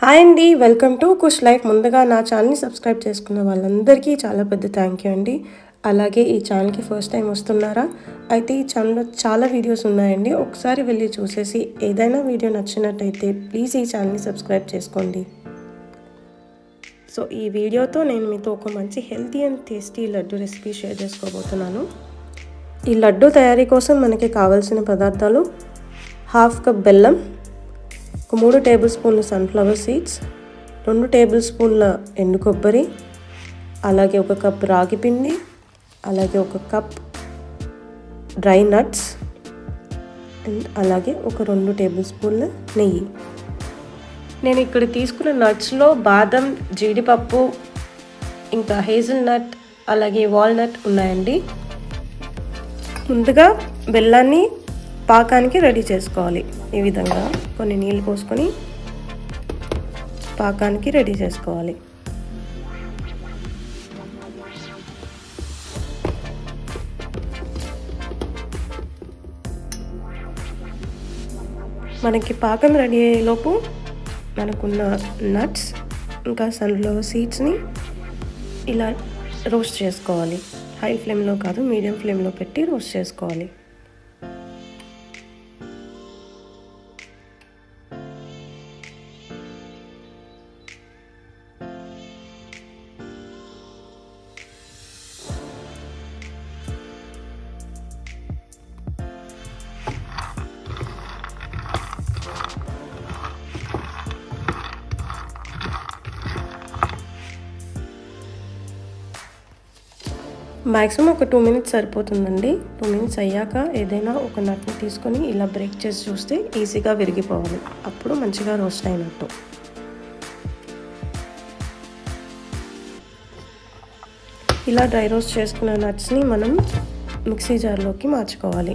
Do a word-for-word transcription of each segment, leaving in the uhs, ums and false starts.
Hi అండి, welcome to Kush life. ముందుగా నా ఛానల్ని సబ్స్క్రైబ్ చేసుకున్న వాళ్ళందరికీ చాలా పెద్ద థ్యాంక్ యూ అండి. అలాగే ఈ ఛానల్కి ఫస్ట్ టైం వస్తున్నారా అయితే ఈ ఛానల్లో చాలా వీడియోస్ ఉన్నాయండి. ఒకసారి వెళ్ళి చూసేసి ఏదైనా వీడియో నచ్చినట్టయితే ప్లీజ్ ఈ ఛానల్ని సబ్స్క్రైబ్ చేసుకోండి. సో ఈ వీడియోతో నేను మీతో ఒక మంచి healthy and tasty laddu recipe share చేసుకోబోతున్నాను. ఈ లడ్డు తయారీ కోసం మనకి కావాల్సిన పదార్థాలు: హాఫ్ కప్ బెల్లం, ఒక మూడు టేబుల్ స్పూన్ల సన్ఫ్లవర్ సీడ్స్, రెండు టేబుల్ స్పూన్ల ఎండు కొబ్బరి, అలాగే ఒక కప్ రాగి పిండి, అలాగే ఒక కప్ డ్రై నట్స్ అండ్ అలాగే ఒక రెండు టేబుల్ స్పూన్ల నెయ్యి. నేను ఇక్కడ తీసుకున్న నట్స్లో బాదం, జీడిపప్పు, ఇంకా హేజల్ నట్, అలాగే వాల్నట్ ఉన్నాయండి. ముందుగా బెల్లాన్ని పాకానికి రెడీ చేసుకోవాలి. ఈ విధంగా కొన్ని నీళ్ళు పోసుకొని పాకానికి రెడీ చేసుకోవాలి. మనకి పాకం రెడీ అయ్యేలోపు మనకున్న నట్స్ ఇంకా సన్ఫ్లవర్ సీడ్స్ని ఇలా రోస్ట్ చేసుకోవాలి. హై ఫ్లేమ్లో కాదు, మీడియం ఫ్లేమ్లో పెట్టి రోస్ట్ చేసుకోవాలి. మ్యాక్సిమం ఒక టూ మినిట్స్ సరిపోతుందండి. టూ మినిట్స్ అయ్యాక ఏదైనా ఒక నట్ని తీసుకొని ఇలా బ్రేక్ చేసి చూస్తే ఈజీగా విరిగిపోవాలి. అప్పుడు మంచిగా రోస్ట్ అయినట్టు. ఇలా డ్రై రోస్ట్ చేసుకున్న నట్స్ని మనం మిక్సీ జార్లోకి మార్చుకోవాలి.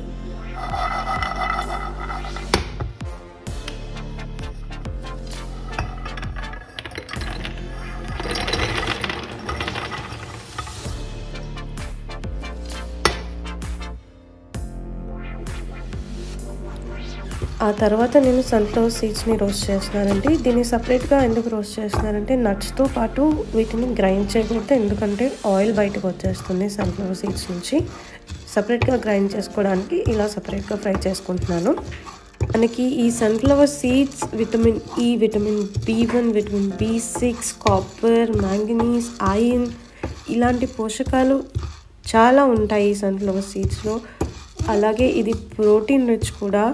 ఆ తర్వాత నేను సన్ఫ్లవర్ సీడ్స్ని రోస్ట్ చేస్తున్నానండి. దీన్ని సపరేట్గా ఎందుకు రోస్ట్ చేస్తున్నానంటే నట్స్తో పాటు వీటిని గ్రైండ్ చేయకూడదు, ఎందుకంటే ఆయిల్ బయటకు వచ్చేస్తుంది సన్ఫ్లవర్ సీడ్స్ నుంచి. సపరేట్గా గ్రైండ్ చేసుకోవడానికి ఇలా సపరేట్గా ఫ్రై చేసుకుంటున్నాను. మనకి ఈ sunflower seeds vitamin E, vitamin B one, vitamin B six, copper, manganese, iron ఇలాంటి పోషకాలు చాలా ఉంటాయి ఈ సన్ఫ్లవర్ సీడ్స్లో. అలాగే ఇది ప్రోటీన్ రిచ్ కూడా.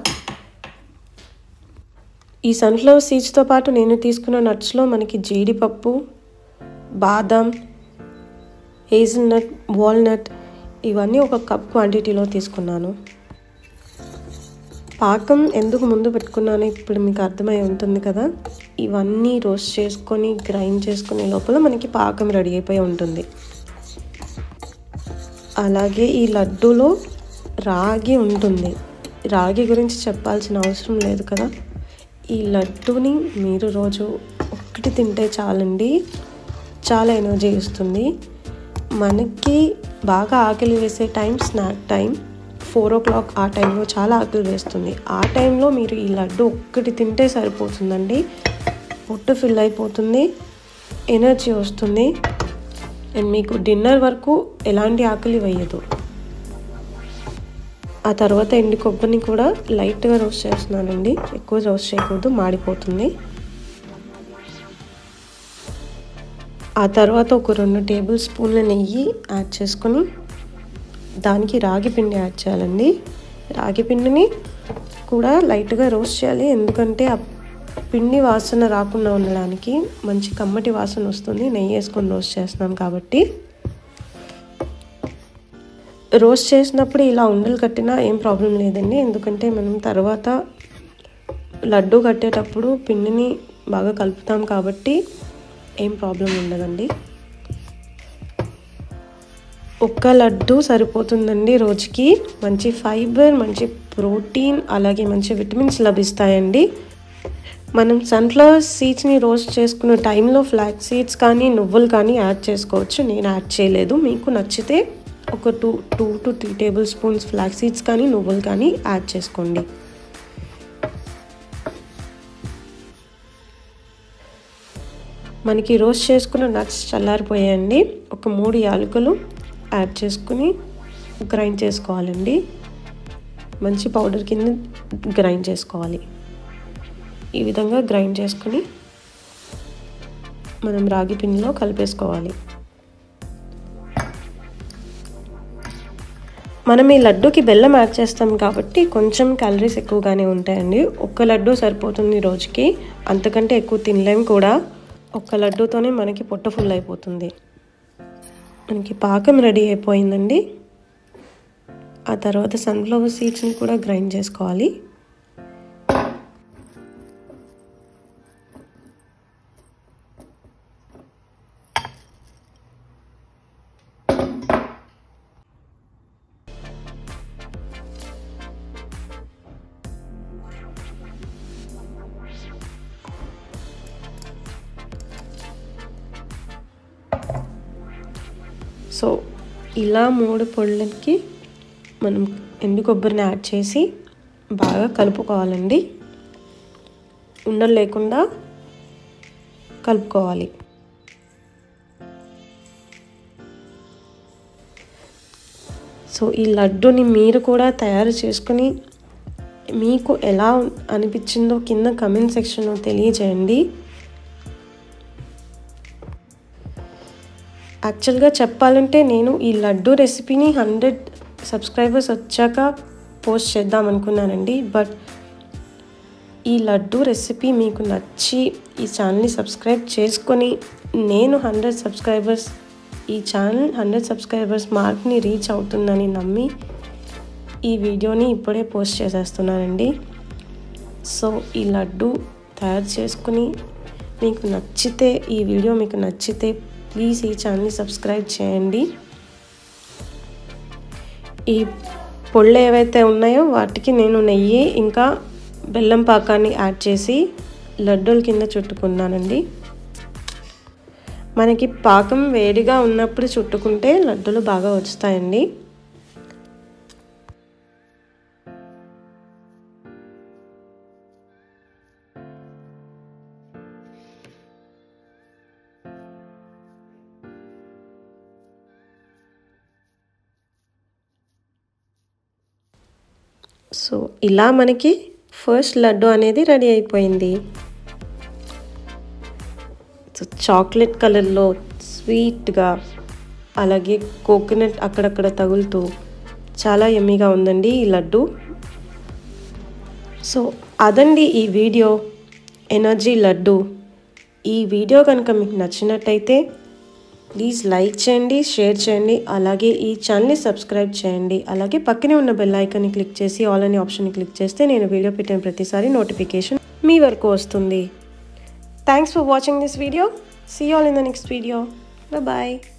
ఈ సన్ఫ్లవర్ సీడ్స్తో పాటు నేను తీసుకున్న నట్స్లో మనకి జీడిపప్పు, బాదం, హేజల్నట్, వాల్నట్ ఇవన్నీ ఒక కప్ క్వాంటిటీలో తీసుకున్నాను. పాకం ఎందుకు ముందు పెట్టుకున్నానో ఇప్పుడు మీకు అర్థమై ఉంటుంది కదా. ఇవన్నీ రోస్ట్ చేసుకొని గ్రైండ్ చేసుకునే లోపల మనకి పాకం రెడీ అయిపోయి ఉంటుంది. అలాగే ఈ లడ్డూలో రాగి ఉంటుంది. రాగి గురించి చెప్పాల్సిన అవసరం లేదు కదా. ఈ లడ్డూని మీరు రోజు ఒక్కటి తింటే చాలండి, చాలా ఎనర్జీ ఇస్తుంది. మనకి బాగా ఆకలి వేసే time snack time, four o'clock ఆ టైంలో చాలా ఆకలి వేస్తుంది. ఆ టైంలో మీరు ఈ లడ్డు ఒక్కటి తింటే సరిపోతుందండి. పొట్టు ఫిల్ అయిపోతుంది, ఎనర్జీ వస్తుంది అండ్ మీకు డిన్నర్ వరకు ఎలాంటి ఆకలి వేయదు. ఆ తర్వాత ఎండు కొబ్బరిని కూడా లైట్గా రోస్ట్ చేస్తున్నానండి, ఎక్కువ రోస్ట్ చేయకూడదు, మాడిపోతుంది. ఆ తర్వాత ఒక రెండు టేబుల్ స్పూన్ల నెయ్యి యాడ్ చేసుకొని దానికి రాగి పిండి యాడ్ చేయాలండి. రాగి పిండిని కూడా లైట్గా రోస్ట్ చేయాలి, ఎందుకంటే ఆ పిండి వాసన రాకుండా ఉండడానికి. మంచి కమ్మటి వాసన వస్తుంది నెయ్యి వేసుకొని రోస్ట్ చేస్తున్నాం కాబట్టి. రోస్ట్ చేసినప్పుడు ఇలా ఉండలు కట్టినా ఏం ప్రాబ్లం లేదండి, ఎందుకంటే మనం తర్వాత లడ్డు కట్టేటప్పుడు పిండిని బాగా కలుపుతాం కాబట్టి ఏం ప్రాబ్లం ఉండదండి. ఒక్క లడ్డు సరిపోతుందండి రోజుకి. మంచి ఫైబర్, మంచి ప్రోటీన్, అలాగే మంచి విటమిన్స్ లభిస్తాయండి. మనం సన్ఫ్లవర్ సీడ్స్ని రోస్ట్ చేసుకున్న టైంలో ఫ్లాక్స్ సీడ్స్ కానీ నువ్వులు కానీ యాడ్ చేసుకోవచ్చు. నేను యాడ్ చేయలేదు. మీకు నచ్చితే ఒక two two to three table spoons flax seeds కానీ నువ్వులు కానీ యాడ్ చేసుకోండి. మనకి రోస్ట్ చేసుకున్న నట్స్ చల్లారిపోయాయండి. ఒక మూడు యాలకులు యాడ్ చేసుకుని గ్రైండ్ చేసుకోవాలండి. మంచి పౌడర్ కింద గ్రైండ్ చేసుకోవాలి. ఈ విధంగా గ్రైండ్ చేసుకుని మనం రాగి పిండిలో కలిపేసుకోవాలి. మనం ఈ లడ్డూకి బెల్లం యాడ్ చేస్తాం కాబట్టి కొంచెం క్యాలరీస్ ఎక్కువగానే ఉంటాయండి. ఒక్క లడ్డూ సరిపోతుంది రోజుకి, అంతకంటే ఎక్కువ తినలేం కూడా. ఒక్క లడ్డూతోనే మనకి పొట్ట ఫుల్ అయిపోతుంది. మనకి పాకం రెడీ అయిపోయిందండి. ఆ తర్వాత సన్ఫ్లవర్ సీడ్స్ని కూడా గ్రైండ్ చేసుకోవాలి. సో ఇలా మూడు పొళ్ళకి మనం ఎండు కొబ్బరిని యాడ్ చేసి బాగా కలుపుకోవాలండి. ఉండలు లేకుండా కలుపుకోవాలి. సో ఈ లడ్డూని మీరు కూడా తయారు చేసుకుని మీకు ఎలా అనిపించిందో కింద కమెంట్ సెక్షన్లో తెలియజేయండి. యాక్చువల్గా చెప్పాలంటే నేను ఈ లడ్డు రెసిపీని హండ్రెడ్ సబ్స్క్రైబర్స్ వచ్చాక పోస్ట్ చేద్దాం అనుకున్నానండి. బట్ ఈ లడ్డు రెసిపీ మీకు నచ్చి ఈ ఛానల్ని సబ్స్క్రైబ్ చేసుకొని నేను హండ్రెడ్ సబ్స్క్రైబర్స్ ఈ ఛానల్ హండ్రెడ్ సబ్స్క్రైబర్స్ మార్క్ని రీచ్ అవుతుందని నమ్మి ఈ వీడియోని ఇప్పుడే పోస్ట్ చేసేస్తున్నానండి. సో ఈ లడ్డు తయారు చేసుకుని మీకు నచ్చితే ఈ వీడియో మీకు నచ్చితే ప్లీజ్ ఈ ఛానల్ని సబ్స్క్రైబ్ చేయండి. ఈ పొళ్ళు ఏవైతే ఉన్నాయో వాటికి నేను నెయ్యి ఇంకా బెల్లం పాకాన్ని యాడ్ చేసి లడ్డూల కింద చుట్టుకున్నానండి. మనకి పాకం వేడిగా ఉన్నప్పుడు చుట్టుకుంటే లడ్డూలు బాగా వస్తాయండి. సో ఇలా మనకి ఫస్ట్ లడ్డు అనేది రెడీ అయిపోయింది. సో చాక్లెట్ కలర్లో స్వీట్గా అలాగే కోకోనట్ అక్కడక్కడ తగులుతూ చాలా యమ్మీగా ఉందండి ఈ లడ్డు. సో అదండి ఈ వీడియో ఎనర్జీ లడ్డు. ఈ వీడియో కనుక మీకు నచ్చినట్టయితే ప్లీజ్ లైక్ చేయండి, షేర్ చేయండి, అలాగే ఈ ఛానల్ని సబ్స్క్రైబ్ చేయండి. అలాగే పక్కనే ఉన్న బెల్ ఐకాన్ని క్లిక్ చేసి ఆల్ అనే ఆప్షన్ని క్లిక్ చేస్తే నేను వీడియో పెట్టిన ప్రతిసారి నోటిఫికేషన్ మీ వరకు వస్తుంది. Thanks for watching this video. See you all in the next video. Bye.